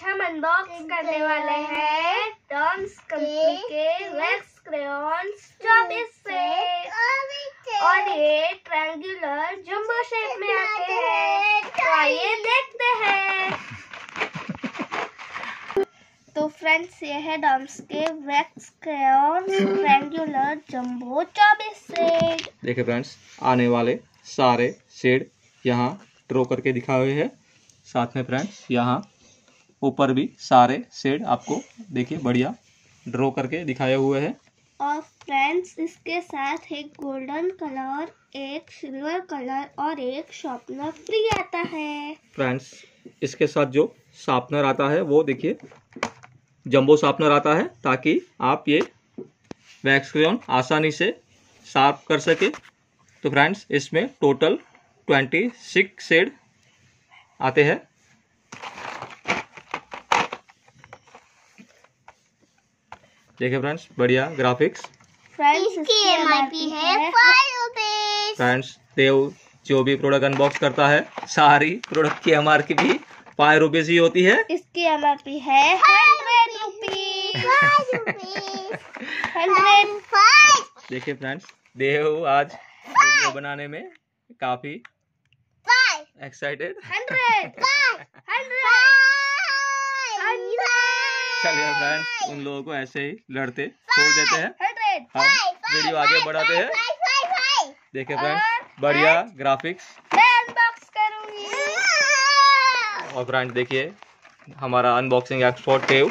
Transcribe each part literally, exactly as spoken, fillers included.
हम अनबॉक्स करने वाले हैं डॉम्स कंपनी के वैक्स क्रेयॉन्स चौबीस से, और ये ट्रायंगुलर जंबो शेप में आते हैं। तो आइए देखते हैं। तो फ्रेंड्स, ये है डॉम्स के वैक्स क्रेयॉन्स ट्रायंगुलर जंबो चौबीस से। देखिए फ्रेंड्स, आने वाले सारे शेड यहाँ ड्रॉ करके दिखाए हुए हैं। साथ में फ्रेंड्स यहाँ ऊपर भी सारे शेड आपको देखिए बढ़िया ड्रॉ करके दिखाए हुए हैं। और फ्रेंड्स, इसके साथ एक गोल्डन कलर, एक सिल्वर कलर और एक शार्पनर फ्री आता है। फ्रेंड्स, इसके साथ जो शार्पनर आता है वो देखिए जंबो शार्पनर आता है, ताकि आप ये वैक्स क्रेयॉन आसानी से शार्प कर सके। तो फ्रेंड्स, इसमें टोटल छब्बीस शेड आते हैं। देखिए फ्रेंड्स, बढ़िया ग्राफिक्स। फ्रेंड्स, इसकी एमआरपी है फाइव रुपीज। फ्रेंड्स, देव जो भी प्रोडक्ट अनबॉक्स करता है, सारी प्रोडक्ट की एमआरपी भी फाइव रुपीज ही होती है। इसकी एमआरपी है हंड्रेड रुपीज। Hundred five. देखिए फ्रेंड्स, देव आज वीडियो बनाने में काफी एक्साइटेड। हंड्रेड चलिए फ्रेंड्स, उन लोगों को ऐसे ही लड़ते छोड़ देते हैं, हम वीडियो आगे बढ़ाते हैं। देखिए फ्रेंड्स, बढ़िया ग्राफिक्स। मैं अनबॉक्स करूंगी। और फ्रेंड्स देखिए, हमारा अनबॉक्सिंग एक्सपर्ट देव।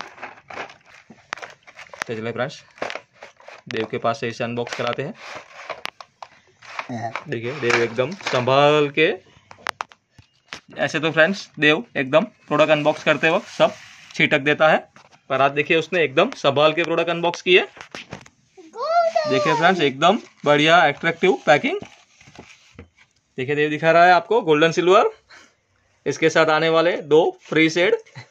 चलिए फ्रेंड्स, देव के पास से इसे अनबॉक्स कराते हैं। देखिए, देव एकदम संभाल के। ऐसे तो फ्रेंड्स देव एकदम प्रोडक्ट अनबॉक्स करते वक्त सब छिटक देता है, पर आज देखिए उसने एकदम संभाल के प्रोडक्ट अनबॉक्स किए। देखिए फ्रेंड्स, एकदम बढ़िया अट्रैक्टिव पैकिंग। देखिए, देव दिखा रहा है आपको गोल्डन सिल्वर। इसके साथ आने वाले दो फ्री शेड।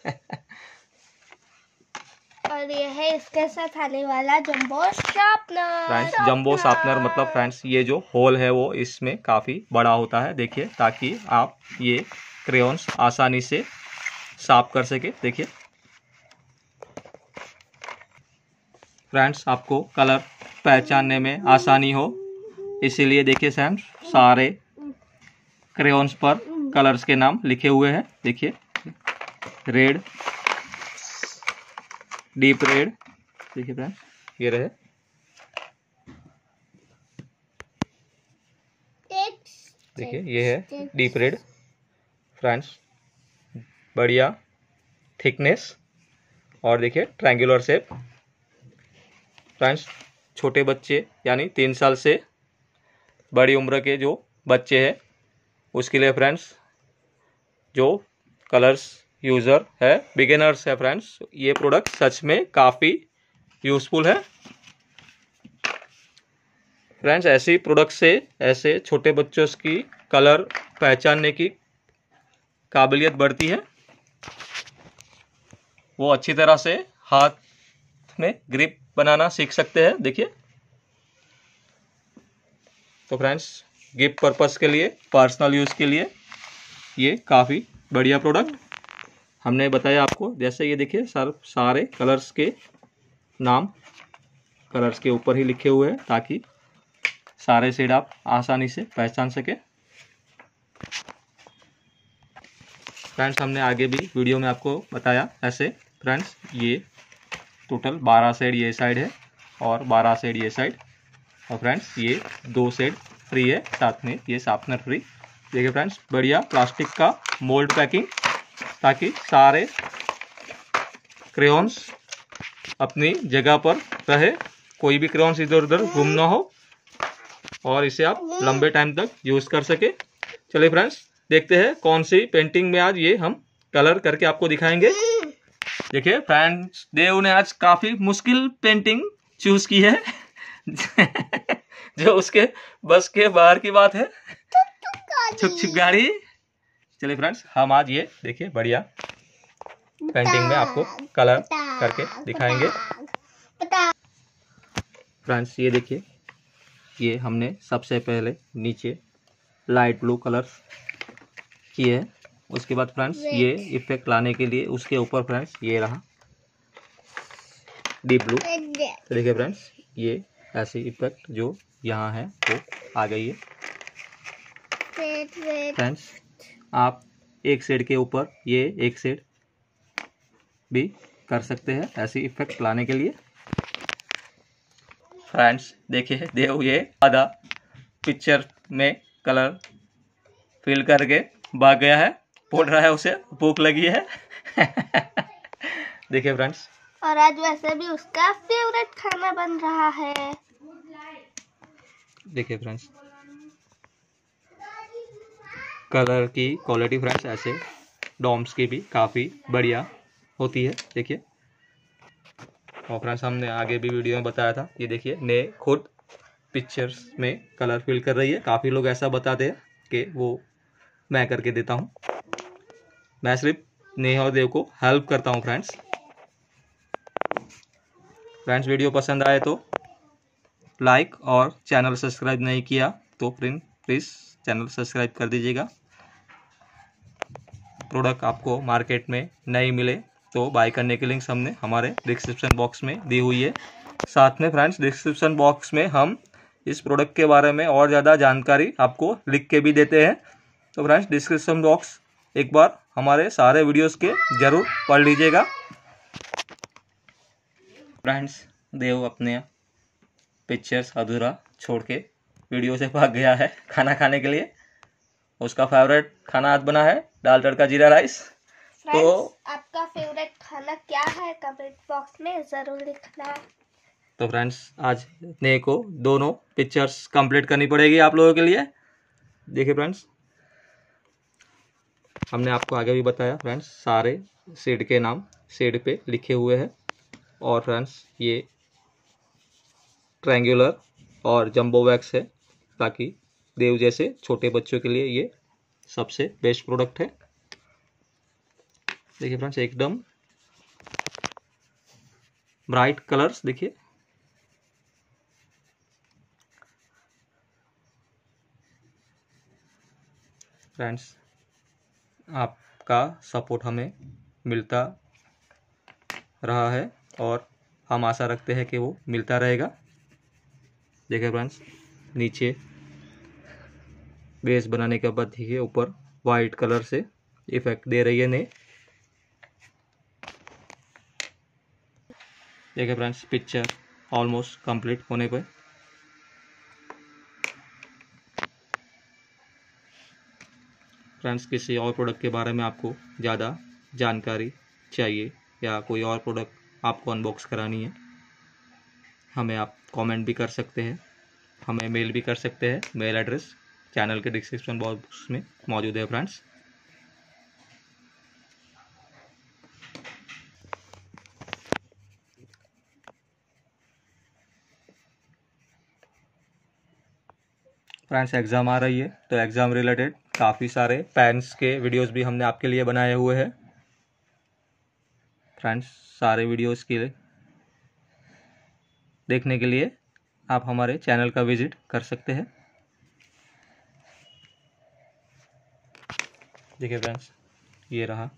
और ये है इसके साथ आने वाला jumbo sharpener. Friends, jumbo sharpener मतलब फ्रेंड्स ये जो होल है वो इसमें काफ़ी बड़ा होता है। देखिए, ताकि आप ये क्रेयॉन्स आसानी से साफ कर सके। देखिए फ्रेंड्स, आपको कलर पहचानने में आसानी हो, इसीलिए देखिए फ्रेंड्स सारे क्रेयॉन्स पर कलर्स के नाम लिखे हुए हैं। देखिए, रेड, डीप रेड। देखिए फ्रेंड्स, ये रहे। देखिए, ये है डीप रेड। फ्रेंड्स, बढ़िया थिकनेस और देखिए ट्रायंगुलर शेप। फ्रेंड्स, छोटे बच्चे यानी तीन साल से बड़ी उम्र के जो बच्चे हैं उसके लिए फ्रेंड्स, जो कलर्स यूज़र है, बिगिनर्स है फ्रेंड्स, ये प्रोडक्ट सच में काफ़ी यूज़फुल है। फ्रेंड्स, ऐसी प्रोडक्ट से ऐसे छोटे बच्चों की कलर पहचानने की काबिलियत बढ़ती है। वो अच्छी तरह से हाथ में ग्रिप बनाना सीख सकते हैं। देखिए, तो फ्रेंड्स गिफ्ट पर्पस के लिए, पर्सनल यूज़ के लिए ये काफ़ी बढ़िया प्रोडक्ट हमने बताया आपको। जैसे ये देखिए, सर सारे कलर्स के नाम कलर्स के ऊपर ही लिखे हुए हैं, ताकि सारे शेड आप आसानी से पहचान सके। फ्रेंड्स, हमने आगे भी वीडियो में आपको बताया ऐसे। फ्रेंड्स, ये टोटल बारह शेड ये साइड है और बारह शेड ये साइड। और फ्रेंड्स, ये दो शेड फ्री है, साथ में ये शार्पनर फ्री। देखिए फ्रेंड्स, बढ़िया प्लास्टिक का मोल्ड पैकिंग, ताकि सारे क्रेयॉन्स अपनी जगह पर रहे, कोई भी क्रेयॉन्स इधर उधर गुम ना हो, और इसे आप लंबे टाइम तक यूज़ कर सके। चलिए फ्रेंड्स, देखते हैं कौन सी पेंटिंग में आज ये हम कलर करके आपको दिखाएंगे। देखिए फ्रेंड्स, देव ने आज काफ़ी मुश्किल पेंटिंग चूज़ की है जो उसके बस के बाहर की बात है। छुक छुक गाड़ी। चलिए फ्रेंड्स, हम आज ये देखिए बढ़िया पेंटिंग में आपको कलर करके दिखाएंगे। फ्रेंड्स, ये देखिए, ये हमने सबसे पहले नीचे लाइट ब्लू कलर किए हैं। उसके बाद फ्रेंड्स ये इफेक्ट लाने के लिए उसके ऊपर फ्रेंड्स ये रहा डीप ब्लू। तो देखिए फ्रेंड्स ये ऐसी इफेक्ट जो यहाँ है वो आ गई है। फ्रेंड्स आप एक शेड के ऊपर ये एक शेड भी कर सकते हैं ऐसी इफेक्ट लाने के लिए। फ्रेंड्स देखिए देव ये आधा पिक्चर में कलर फिल करके भाग गया है, बोल रहा है उसे भूख लगी है। देखिए फ्रेंड्स और आज वैसे भी उसका फेवरेट खाना बन रहा है। देखिए फ्रेंड्स कलर की क्वालिटी फ्रेंड्स ऐसे डॉम्स की भी काफ़ी बढ़िया होती है। देखिए और फ्रेंड्स हमने आगे भी वीडियो में बताया था, ये देखिए ने खुद पिक्चर्स में कलर फिल कर रही है। काफ़ी लोग ऐसा बताते हैं कि वो मैं करके देता हूँ, मैं सिर्फ नेहा और देव को हेल्प करता हूँ। फ्रेंड्स फ्रेंड्स वीडियो पसंद आए तो लाइक और चैनल सब्सक्राइब नहीं किया तो फ्रेंड प्लीज़ चैनल सब्सक्राइब कर दीजिएगा। प्रोडक्ट आपको मार्केट में नहीं मिले तो बाय करने की लिंक्स हमने हमारे डिस्क्रिप्शन बॉक्स में दी हुई है। साथ में फ्रेंड्स डिस्क्रिप्शन बॉक्स में हम इस प्रोडक्ट के बारे में और ज़्यादा जानकारी आपको लिख के भी देते हैं। तो फ्रेंड्स डिस्क्रिप्शन बॉक्स एक बार हमारे सारे वीडियोस के ज़रूर पढ़ लीजिएगा। फ्रेंड्स देव अपने पिक्चर्स अधूरा छोड़ के वीडियो से भाग गया है खाना खाने के लिए। उसका फेवरेट खाना आज बना है दाल तड़का जीरा राइस। तो आपका फेवरेट खाना क्या है कमेंट बॉक्स में जरूर लिखना। तो फ्रेंड्स आज ने को दोनों पिक्चर्स कंप्लीट करनी पड़ेगी आप लोगों के लिए। देखिए फ्रेंड्स हमने आपको आगे भी बताया फ्रेंड्स सारे शेड के नाम शेड पे लिखे हुए हैं। और फ्रेंड्स ये ट्रायंगुलर और जंबो वैक्स है ताकि देव जैसे छोटे बच्चों के लिए ये सबसे बेस्ट प्रोडक्ट है। देखिए फ्रेंड्स एकदम ब्राइट कलर्स देखिए। फ्रेंड्स आपका सपोर्ट हमें मिलता रहा है और हम आशा रखते हैं कि वो मिलता रहेगा। देखिए फ्रेंड्स नीचे बेस बनाने के बाद देखिए ऊपर वाइट कलर से इफेक्ट दे रही है ने। देखिए फ्रेंड्स पिक्चर ऑलमोस्ट कंप्लीट होने पर फ्रेंड्स किसी और प्रोडक्ट के बारे में आपको ज़्यादा जानकारी चाहिए या कोई और प्रोडक्ट आपको अनबॉक्स करानी है हमें आप कमेंट भी कर सकते हैं, हमें मेल भी कर सकते हैं। मेल एड्रेस चैनल के डिस्क्रिप्शन बॉक्स में मौजूद है। फ्रेंड्स फ्रेंड्स एग्ज़ाम आ रही है तो एग्ज़ाम रिलेटेड काफ़ी सारे पेन्स के वीडियोस भी हमने आपके लिए बनाए हुए हैं। फ्रेंड्स सारे वीडियोस के देखने के लिए आप हमारे चैनल का विजिट कर सकते हैं। देखिए फ्रेंड्स ये रहा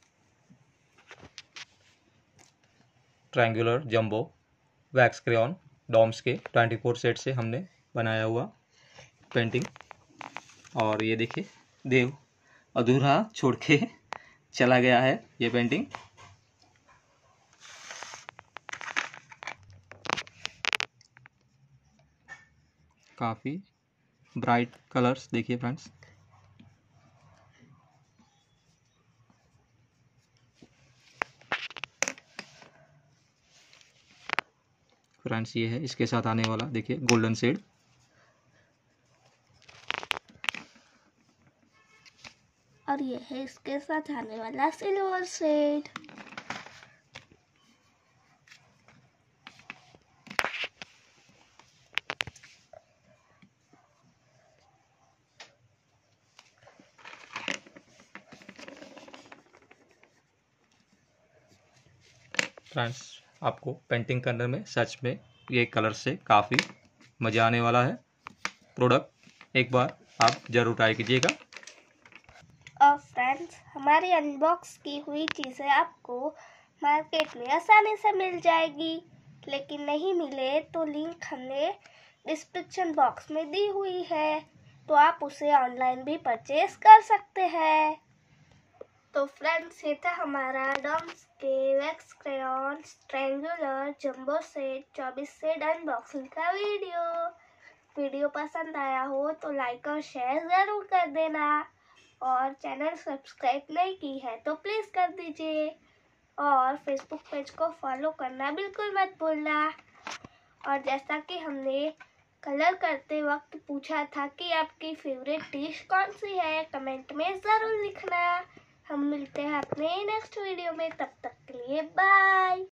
triangular jumbo wax crayon Doms के चौबीस सेट से हमने बनाया हुआ पेंटिंग। और ये देखिए देव अधूरा छोड़ के चला गया है ये पेंटिंग। काफ़ी ब्राइट कलर्स देखिए फ्रेंड्स। फ्रेंड्स ये है इसके साथ आने वाला देखिए गोल्डन शेड। और ये है इसके साथ आने वाला सिल्वर शेड। फ्रेंड्स आपको पेंटिंग करने में सच में ये कलर से काफ़ी मज़ा आने वाला है। प्रोडक्ट एक बार आप ज़रूर ट्राई कीजिएगा। और फ्रेंड्स, हमारी अनबॉक्स की हुई चीज़ें आपको मार्केट में आसानी से मिल जाएगी, लेकिन नहीं मिले तो लिंक हमने डिस्क्रिप्शन बॉक्स में दी हुई है, तो आप उसे ऑनलाइन भी परचेज कर सकते हैं। तो फ्रेंड्स, ये था हमारा डॉम्स के wax crayons triangular jumbo set चौबीस सेट अनबॉक्सिंग का वीडियो। वीडियो पसंद आया हो तो लाइक और शेयर ज़रूर कर देना, और चैनल सब्सक्राइब नहीं की है तो प्लीज़ कर दीजिए, और फेसबुक पेज को फॉलो करना बिल्कुल मत भूलना। और जैसा कि हमने कलर करते वक्त पूछा था कि आपकी फेवरेट डिश कौन सी है, कमेंट में ज़रूर लिखना। हम मिलते हैं अपने नेक्स्ट वीडियो में, तब तक के लिए बाय।